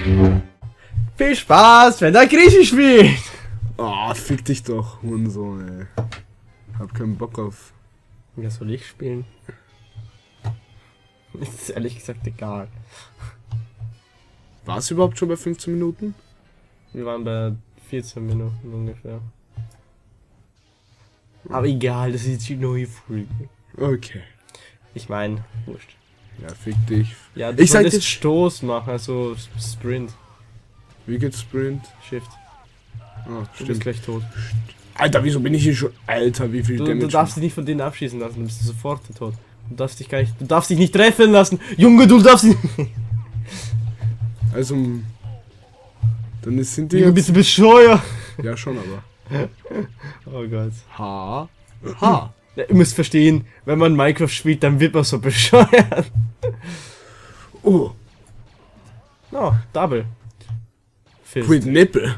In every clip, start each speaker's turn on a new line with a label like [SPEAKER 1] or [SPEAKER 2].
[SPEAKER 1] Viel Spaß, wenn der Grieche spielt!
[SPEAKER 2] Oh, fick dich doch, Hurensohn, ey. Hab keinen Bock auf...
[SPEAKER 1] Ja, soll ich spielen? Ist ehrlich gesagt egal.
[SPEAKER 2] War es überhaupt schon bei 15 Minuten?
[SPEAKER 1] Wir waren bei 14 Minuten ungefähr. Aber egal, das ist jetzt die neue Folge.
[SPEAKER 2] Okay.
[SPEAKER 1] Ich meine, wurscht.
[SPEAKER 2] Ja, fick dich.
[SPEAKER 1] Ja, du
[SPEAKER 2] Ich sag
[SPEAKER 1] solltest
[SPEAKER 2] jetzt...
[SPEAKER 1] Stoß machen, also Sprint.
[SPEAKER 2] Wie geht's Sprint?
[SPEAKER 1] Shift.
[SPEAKER 2] Oh,
[SPEAKER 1] Du bist
[SPEAKER 2] stimmt.
[SPEAKER 1] gleich tot.
[SPEAKER 2] Alter, wieso bin ich hier schon... Alter, wie viel
[SPEAKER 1] Du darfst dich nicht von denen abschießen lassen, du bist sofort tot. Du darfst dich gar nicht... Du darfst dich nicht treffen lassen! Junge, du darfst dich...
[SPEAKER 2] Also... Dann sind die
[SPEAKER 1] Junge,
[SPEAKER 2] jetzt...
[SPEAKER 1] bist du bescheuert!
[SPEAKER 2] Ja, schon, aber...
[SPEAKER 1] Oh Gott.
[SPEAKER 2] Ha. Ha.
[SPEAKER 1] Ja, ihr müsst verstehen, wenn man Minecraft spielt, dann wird man so bescheuert.
[SPEAKER 2] Oh.
[SPEAKER 1] Oh, Double. Fist.
[SPEAKER 2] Quit Nippel.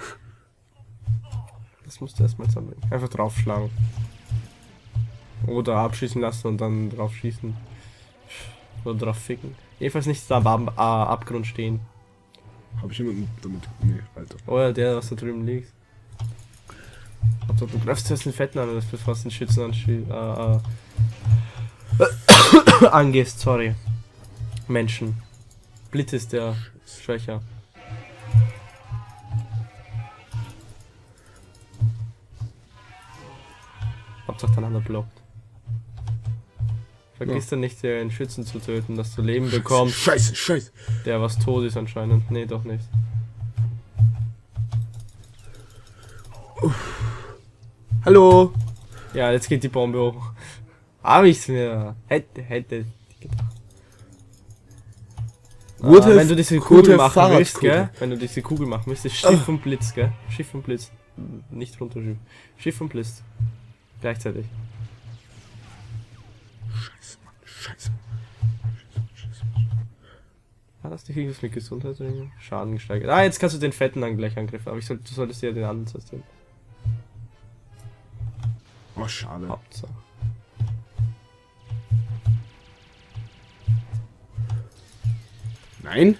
[SPEAKER 1] Das musst du erstmal sammeln. Einfach draufschlagen. Oder abschießen lassen und dann drauf schießen. Oder drauf ficken. Jedenfalls nicht da am Abgrund stehen.
[SPEAKER 2] Hab ich jemanden damit... Nee, Alter.
[SPEAKER 1] Oder der, was da drüben liegt. Also, du greifst zuerst den Fetten an, bevor du den Schützen angehst, sorry. Menschen. Blitz ist der Schwächer. Hauptsache der andere blockt. Vergiss dann nicht, den Schützen zu töten, dass du Leben bekommst.
[SPEAKER 2] Scheiße, scheiße.
[SPEAKER 1] Der was tot ist anscheinend. Nee, doch nicht.
[SPEAKER 2] Hallo.
[SPEAKER 1] Ja, jetzt geht die Bombe hoch. Hab ich's mir. Hätte gedacht. Wenn du diese Kugel machen willst, gell? Wenn du diese Kugel machen willst, ist Schiff und Blitz, gell? Schiff und Blitz. Nicht runterschieben. Schiff und Blitz. Gleichzeitig.
[SPEAKER 2] Scheiße, Mann. Scheiße.
[SPEAKER 1] Hat das nicht irgendwas mit Gesundheit oder Schaden gesteigert? Ah, jetzt kannst du den fetten dann gleich angreifen, aber du solltest ja den anderen zerstören.
[SPEAKER 2] Oh, schade.
[SPEAKER 1] Hauptsache.
[SPEAKER 2] Nein?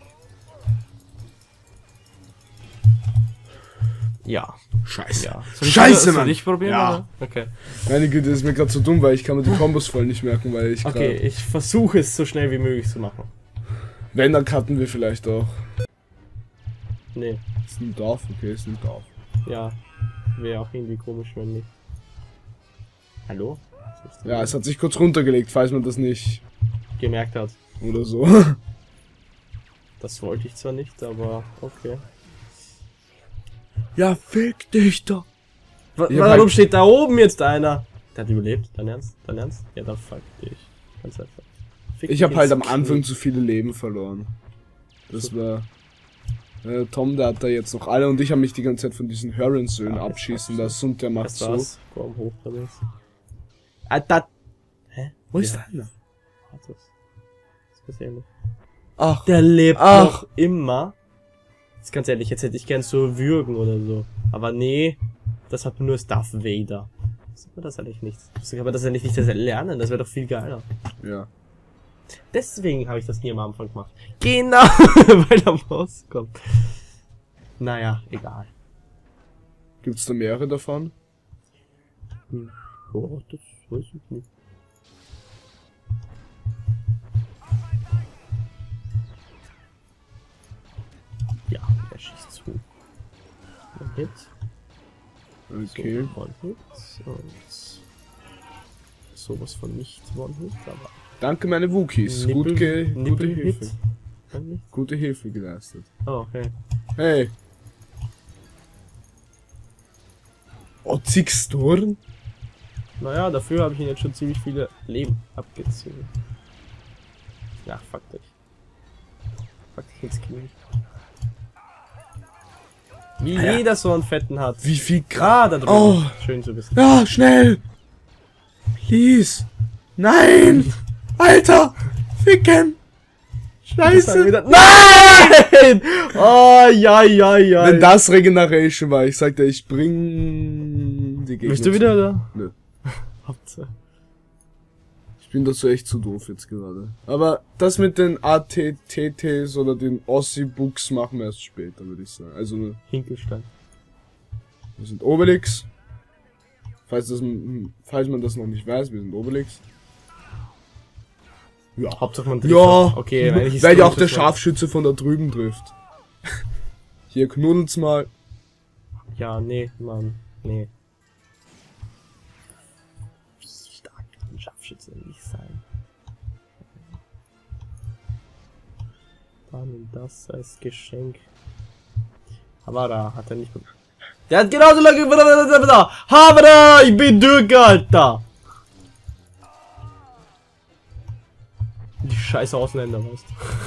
[SPEAKER 1] Ja.
[SPEAKER 2] Scheiße.
[SPEAKER 1] Ja.
[SPEAKER 2] Scheiße, Mann.
[SPEAKER 1] Soll ich probieren?
[SPEAKER 2] Ja.
[SPEAKER 1] Oder? Okay.
[SPEAKER 2] Meine Güte, das ist mir gerade so dumm, weil ich kann mir die Kombos voll nicht merken, weil ich
[SPEAKER 1] Okay,
[SPEAKER 2] grad...
[SPEAKER 1] ich versuche es so schnell wie möglich zu machen.
[SPEAKER 2] Wenn, dann cutten wir vielleicht auch.
[SPEAKER 1] Nee.
[SPEAKER 2] Es nimmt auf, okay, es nimmt auf.
[SPEAKER 1] Ja. Wäre auch irgendwie komisch, wenn nicht. Hallo? Was ist denn
[SPEAKER 2] Ja, es hat sich kurz runtergelegt, falls man das nicht...
[SPEAKER 1] gemerkt hat.
[SPEAKER 2] Oder so.
[SPEAKER 1] Das wollte ich zwar nicht, aber okay.
[SPEAKER 2] Ja, fick dich doch.
[SPEAKER 1] Warum steht da oben jetzt einer? Der hat überlebt, dein Ernst? Dein Ernst? Ja, dann fuck dich. Ganz einfach. Fick
[SPEAKER 2] Ich habe
[SPEAKER 1] dich
[SPEAKER 2] halt am
[SPEAKER 1] ins
[SPEAKER 2] Anfang
[SPEAKER 1] Knie.
[SPEAKER 2] zu viele Leben verloren. Das war... Tom, der hat da jetzt noch alle und ich habe mich die ganze Zeit von diesen Hurrensöhnen
[SPEAKER 1] Ja,
[SPEAKER 2] abschießen lassen und der macht
[SPEAKER 1] Das
[SPEAKER 2] so.
[SPEAKER 1] war's. Komm hoch damit. Alter! Hä?
[SPEAKER 2] Wo ist
[SPEAKER 1] Ja.
[SPEAKER 2] einer?
[SPEAKER 1] Das ist ähnlich.
[SPEAKER 2] Ach,
[SPEAKER 1] Der lebt
[SPEAKER 2] Ach.
[SPEAKER 1] noch immer. Jetzt ganz ehrlich, jetzt hätte ich gern so würgen oder so. Aber nee, das hat nur Darth Vader. Sieht man das eigentlich nicht? Kann man das eigentlich nicht lernen? Das wäre doch viel geiler.
[SPEAKER 2] ja.
[SPEAKER 1] Deswegen habe ich das nie am Anfang gemacht. Genau, weil er rauskommt. Naja, egal.
[SPEAKER 2] Gibt's da mehrere davon?
[SPEAKER 1] Oh, das weiß ich nicht. Ja, er schießt zu. Ein Hit.
[SPEAKER 2] Okay.
[SPEAKER 1] So, One-Hit. Und sowas von nicht One-Hit, aber...
[SPEAKER 2] Danke, meine Wookies. Gute Hilfe.
[SPEAKER 1] Nippel-Hit.
[SPEAKER 2] Gute Hilfe geleistet.
[SPEAKER 1] Oh, okay.
[SPEAKER 2] Hey. Otzigstorn?
[SPEAKER 1] Naja, dafür habe ich ihn jetzt schon ziemlich viele Leben abgezogen. Ja, fuck dich. Fuck dich ins Knie. Wie jeder so einen Fetten hat.
[SPEAKER 2] Wie viel Grad?
[SPEAKER 1] Da drüben.
[SPEAKER 2] Oh.
[SPEAKER 1] Schön zu wissen.
[SPEAKER 2] Ja, schnell! Please! Nein! Alter! Ficken! Scheiße!
[SPEAKER 1] Nein! Oh, ja, ja, ja.
[SPEAKER 2] Wenn das Regeneration war, ich sagte, ich bring die Gegner.
[SPEAKER 1] Bist du wieder da?
[SPEAKER 2] Nö.
[SPEAKER 1] Hauptsache. Ich
[SPEAKER 2] Ich bin dazu echt zu doof jetzt gerade. Aber das mit den ATTTs oder den Ossi-Books machen wir erst später, würde ich sagen. Also,
[SPEAKER 1] Hinkelstein.
[SPEAKER 2] wir sind Obelix. Falls man das noch nicht weiß, wir sind Obelix. Ja.
[SPEAKER 1] Hauptsache man
[SPEAKER 2] Ja,
[SPEAKER 1] okay,
[SPEAKER 2] weil ja auch der Scharfschütze von da drüben trifft. Hier knuddelt's mal.
[SPEAKER 1] Ja, nee, Mann, nee. Wie stark kann ein Scharfschütze nicht sein? Dann das als Geschenk. Aber da hat er nicht. Der hat genauso lange. Havara, ich bin durch, Alter! Die scheiß Ausländer, weißt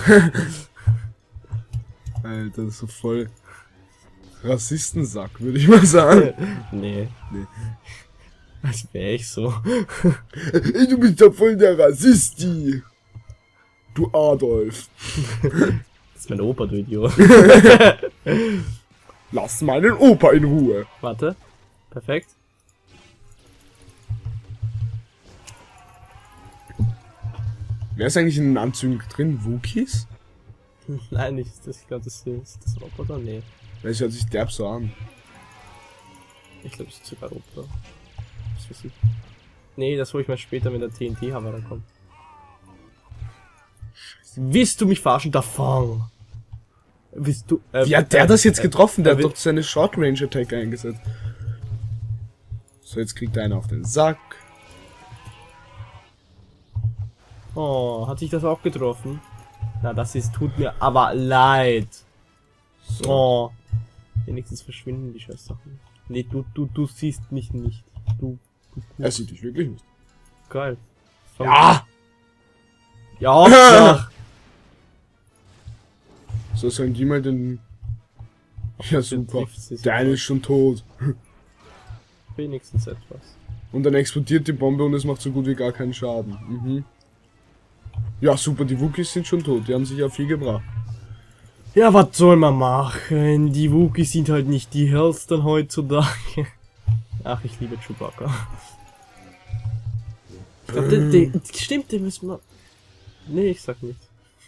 [SPEAKER 1] du.
[SPEAKER 2] Alter, das ist so voll Rassistensack, würde ich mal sagen.
[SPEAKER 1] Nee. Als wäre ich so.
[SPEAKER 2] Ey, du bist doch voll der Rassisti. Du Adolf.
[SPEAKER 1] Das ist mein Opa, du Idiot.
[SPEAKER 2] Lass meinen Opa in Ruhe.
[SPEAKER 1] Warte. Perfekt.
[SPEAKER 2] Wer ist eigentlich in den Anzügen drin? Wookies?
[SPEAKER 1] Nein, nicht das. Ich glaube, das ist das Roboter. Nee.
[SPEAKER 2] Das hört sich derb so an.
[SPEAKER 1] Ich glaube, das ist sogar Roboter. Das weiß ich. Nee, das hole ich mal später, wenn der TNT-Hammer dann kommt. Willst du mich verarschen? Davon! Willst du.
[SPEAKER 2] Wie hat der das jetzt getroffen? Der hat doch seine Short Range Attack eingesetzt. So, jetzt kriegt er einen auf den Sack.
[SPEAKER 1] Oh, hat sich das auch getroffen? Na, das ist, tut mir aber leid.
[SPEAKER 2] So.
[SPEAKER 1] Oh. Wenigstens verschwinden die Scheißsachen. Nee, du siehst mich nicht.
[SPEAKER 2] Er sieht dich wirklich nicht.
[SPEAKER 1] Geil.
[SPEAKER 2] Ja!
[SPEAKER 1] Ja, ja.
[SPEAKER 2] So, sollen die mal den... Ja, super.
[SPEAKER 1] trifft sie
[SPEAKER 2] Der eine ist schon tot.
[SPEAKER 1] Wenigstens etwas.
[SPEAKER 2] Und dann explodiert die Bombe und es macht so gut wie gar keinen Schaden. Mhm. Ja, super, die Wookies sind schon tot. Die haben sich ja viel gebracht.
[SPEAKER 1] Ja, was soll man machen? Die Wookies sind halt nicht die hellsten heutzutage. Ach, ich liebe Chewbacca. Ich glaub, stimmt, den müssen wir... Nee, ich sag nicht.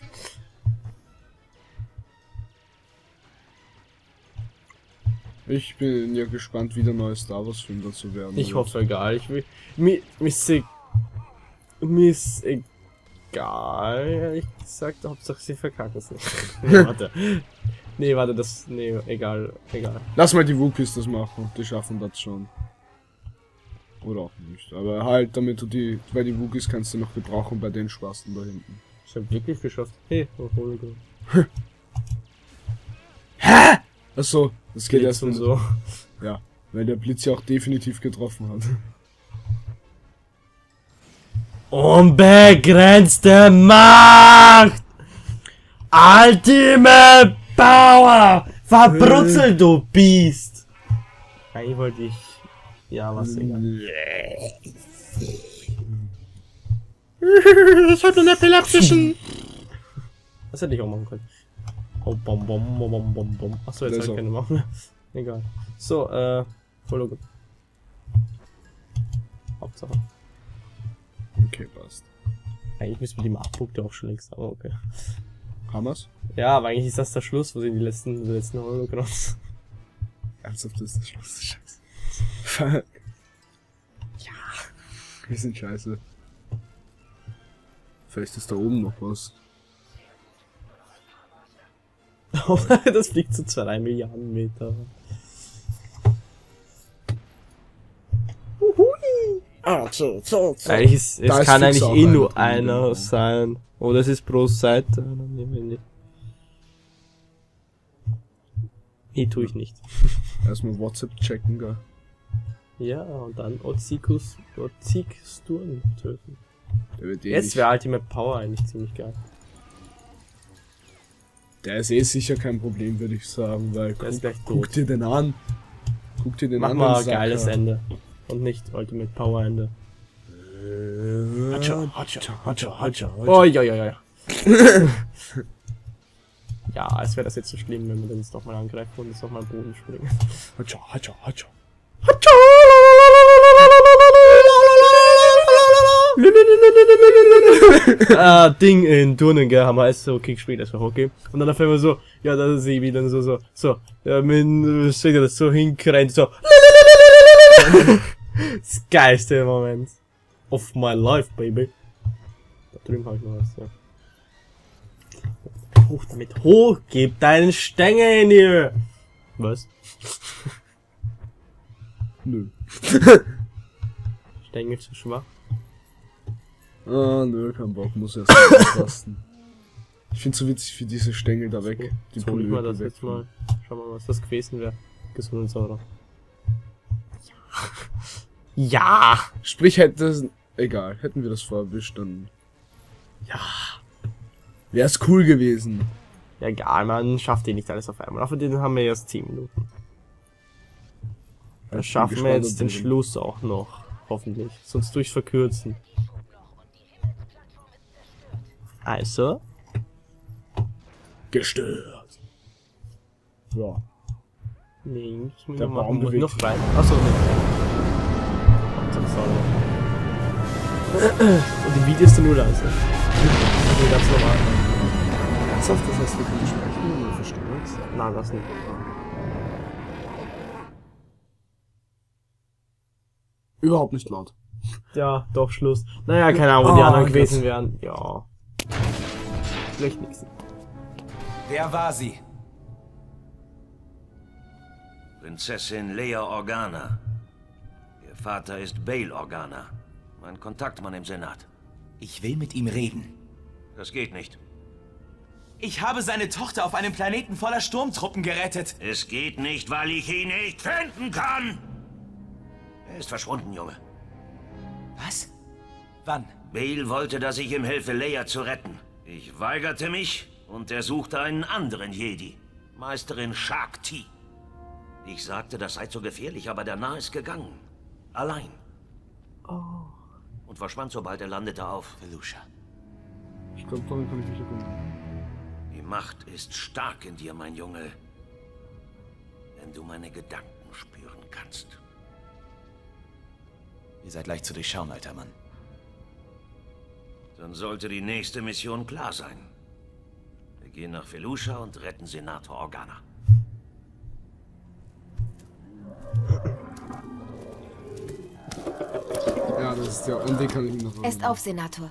[SPEAKER 2] Ich bin ja gespannt, wie der neue Star Wars Film dazu werden
[SPEAKER 1] Ich
[SPEAKER 2] wird.
[SPEAKER 1] hoffe, egal. Ich will... Mir ist egal, ehrlich gesagt. Hauptsache, sie verkacken es nicht. Nee, warte. Nee, warte, das... Nee, egal.
[SPEAKER 2] Lass mal die Wookies das machen. Die schaffen das schon. Oder auch nicht. Aber halt, damit du die... Weil die Wookies kannst du noch gebrauchen bei den Spasten da hinten.
[SPEAKER 1] Ich hab wirklich geschafft. Hey, Hologramm.
[SPEAKER 2] Hä? Achso, das geht
[SPEAKER 1] Blitz
[SPEAKER 2] erst
[SPEAKER 1] und
[SPEAKER 2] wenn-
[SPEAKER 1] so.
[SPEAKER 2] Ja, weil der Blitz ja auch definitiv getroffen hat.
[SPEAKER 1] Unbegrenzte Macht! Ultimate Power! Verbrutzel, du Biest! Eigentlich wollte ich... Ja, was egal.
[SPEAKER 2] Ich hab einen epileptischen.
[SPEAKER 1] Das hätte ich auch machen können. Oh, bom, bom, bom, bom, bom. Achso, jetzt
[SPEAKER 2] Das
[SPEAKER 1] soll ich
[SPEAKER 2] auch.
[SPEAKER 1] keine machen. Egal. So, Hologramm. Hauptsache.
[SPEAKER 2] Okay, passt.
[SPEAKER 1] Eigentlich müssen wir die Machtpunkte auch schon längst haben, aber okay.
[SPEAKER 2] Haben wir's?
[SPEAKER 1] Ja, aber eigentlich ist das der Schluss, wo sind die letzten Hologramms.
[SPEAKER 2] Ernsthaft, das ist der Schluss. Scheiße. Ja. Wir sind scheiße. Vielleicht ist da oben noch was.
[SPEAKER 1] Das fliegt zu 2 Milliarden Meter. Eigentlich es
[SPEAKER 2] Da ist
[SPEAKER 1] kann
[SPEAKER 2] fix
[SPEAKER 1] eigentlich
[SPEAKER 2] auch
[SPEAKER 1] eh
[SPEAKER 2] einer
[SPEAKER 1] nur
[SPEAKER 2] drin,
[SPEAKER 1] einer
[SPEAKER 2] genau.
[SPEAKER 1] sein. Oder es ist pro Seite. Dann nehmen wir nicht. Nee, tue ich nicht.
[SPEAKER 2] Erstmal WhatsApp checken, gell?
[SPEAKER 1] Ja, und dann Oziksturen töten.
[SPEAKER 2] Der wird
[SPEAKER 1] Jetzt wäre Ultimate Power eigentlich ziemlich geil.
[SPEAKER 2] Der ist eh sicher kein Problem, würde ich sagen, weil
[SPEAKER 1] Der ist gleich
[SPEAKER 2] guck
[SPEAKER 1] tot.
[SPEAKER 2] dir den an. Guck dir den
[SPEAKER 1] Mach
[SPEAKER 2] an.
[SPEAKER 1] mal
[SPEAKER 2] den
[SPEAKER 1] ein
[SPEAKER 2] Sack,
[SPEAKER 1] geiles
[SPEAKER 2] ja.
[SPEAKER 1] Ende. Und nicht Ultimate Power Ende. Oh, ja, ja, ja. Ja, als wäre das jetzt so schlimm, wenn wir den jetzt nochmal angreifen und jetzt nochmal am Boden springen.
[SPEAKER 2] Hatscha, hatscha, hatscha.
[SPEAKER 1] Ding in Turnen, gell, haben wir alles so okay gespielt, das war okay. Und dann auf einmal so, ja, da sehe ich wieder so, ja, mit, steht das so hingerannt, so. Das geilste Moment. Of my life, baby. Da drüben habe ich noch was, ja. Hoch damit, hoch, gib deinen Stängel in die Höhe. Was?
[SPEAKER 2] Nö.
[SPEAKER 1] Stängel zu schwach.
[SPEAKER 2] Ah, nö, kein Bock, muss erst mal kosten. Ich find's so witzig für diese Stängel da weg. Die
[SPEAKER 1] Jetzt hol ich mal das
[SPEAKER 2] weg.
[SPEAKER 1] jetzt mal. Schauen wir mal, was das gewesen wäre. Gesundheitssäure. Ja!
[SPEAKER 2] Sprich, egal, hätten wir das vorerwischt, dann
[SPEAKER 1] Ja!
[SPEAKER 2] wär's cool gewesen.
[SPEAKER 1] Ja, egal, man schafft nicht alles auf einmal. Auf den haben wir erst 10 Minuten. Dann schaffen wir jetzt den Schluss auch noch. Hoffentlich. Sonst durchs Verkürzen. Also.
[SPEAKER 2] Gestört. Ja.
[SPEAKER 1] Nee, ich muss
[SPEAKER 2] Der
[SPEAKER 1] noch
[SPEAKER 2] Baum
[SPEAKER 1] machen.
[SPEAKER 2] bewegt
[SPEAKER 1] Noch rein. Achso, ne. Und die Videos sind nur leise. Nee, ganz normal.
[SPEAKER 2] Ernsthaft, das heißt, wir können sprechen oder verstehen uns?
[SPEAKER 1] Nein, das nicht.
[SPEAKER 2] Überhaupt nicht laut.
[SPEAKER 1] Ja, doch, Schluss. Naja, keine Ahnung, wo die
[SPEAKER 2] Oh,
[SPEAKER 1] anderen
[SPEAKER 2] Gott.
[SPEAKER 1] gewesen wären. Ja. Vielleicht nichts.
[SPEAKER 3] Wer war sie?
[SPEAKER 4] Prinzessin Leia Organa. Ihr Vater ist Bail Organa. Mein Kontaktmann im Senat.
[SPEAKER 3] Ich will mit ihm reden.
[SPEAKER 4] Das geht nicht.
[SPEAKER 3] Ich habe seine Tochter auf einem Planeten voller Sturmtruppen gerettet.
[SPEAKER 4] Es geht nicht, weil ich ihn nicht finden kann. Er ist verschwunden, Junge.
[SPEAKER 3] Was? Wann?
[SPEAKER 4] Bail wollte, dass ich ihm helfe, Leia zu retten. Ich weigerte mich und er suchte einen anderen Jedi. Meisterin Shaak Ti. Ich sagte, das sei zu gefährlich, aber der Narr ist gegangen. Allein.
[SPEAKER 1] Oh.
[SPEAKER 4] Und verschwand, sobald er landete auf
[SPEAKER 3] Felusha.
[SPEAKER 2] Ich glaube, damit kann ich mich erinnern.
[SPEAKER 4] Die Macht ist stark in dir, mein Junge. Wenn du meine Gedanken spüren kannst.
[SPEAKER 3] Ihr seid leicht zu durchschauen, alter Mann.
[SPEAKER 4] Dann sollte die nächste Mission klar sein. Wir gehen nach Felusha und retten Senator Organa.
[SPEAKER 2] Ja, das ist ja, an den kann ich mich noch erinnern.
[SPEAKER 5] Esst auf, Senator.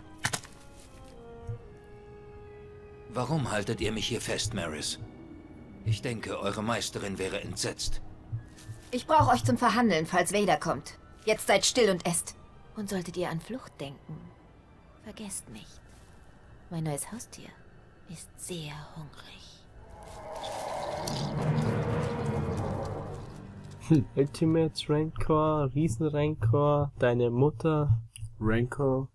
[SPEAKER 6] Warum haltet ihr mich hier fest, Maris? Ich denke, eure Meisterin wäre entsetzt.
[SPEAKER 5] Ich brauche euch zum Verhandeln, falls Vader kommt. Jetzt seid still und esst. Und solltet ihr an Flucht denken, vergesst nicht, mein neues Haustier ist sehr hungrig.
[SPEAKER 1] Ultimate Rancor, Riesenrancor, deine Mutter.
[SPEAKER 2] Rancor.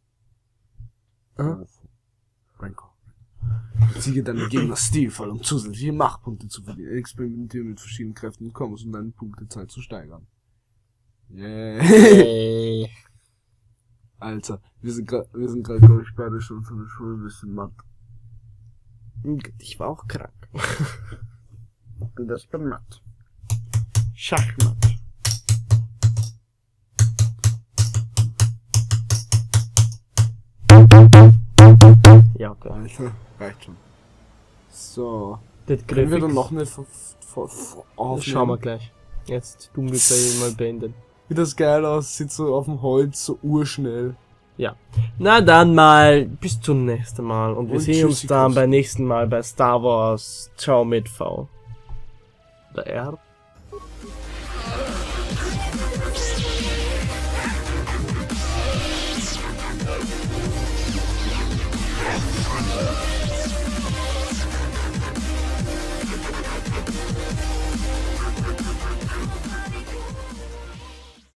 [SPEAKER 2] Rancor. Besiege deine Gegner stilvoll, um zusätzliche Machtpunkte zu verlieren. Experimentiere mit verschiedenen Kräften und Kombos, um deine Punktezahl zu steigern. Yeah.
[SPEAKER 1] Hey.
[SPEAKER 2] Alter, wir sind gerade, glaube ich, beide schon von der Schule ein bisschen matt.
[SPEAKER 1] Ich war auch krank.
[SPEAKER 2] Und das bin matt.
[SPEAKER 1] Schachmatt. Ja, okay.
[SPEAKER 2] Alter, reicht schon. So.
[SPEAKER 1] Das
[SPEAKER 2] Können wir
[SPEAKER 1] Grafik.
[SPEAKER 2] dann noch eine aufnehmen?
[SPEAKER 1] Schauen wir gleich. Jetzt tun wir es mal beenden.
[SPEAKER 2] Wie das geil aussieht, so auf dem Holz, so urschnell.
[SPEAKER 1] Ja. Na dann mal, bis zum nächsten Mal. Und wir
[SPEAKER 2] Und
[SPEAKER 1] sehen uns
[SPEAKER 2] tschüssi,
[SPEAKER 1] dann
[SPEAKER 2] Kuss.
[SPEAKER 1] beim nächsten Mal bei Star Wars. Ciao mit V. Der R.